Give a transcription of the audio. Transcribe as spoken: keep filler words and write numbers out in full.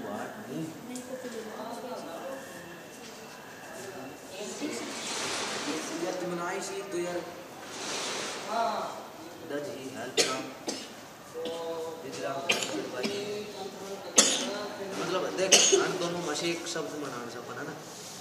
बात नहीं यार तुम ना सी तो यार दज ही हेल्प ना मतलब देख हम दोनों मशे एक शब्द मनाना सपना ना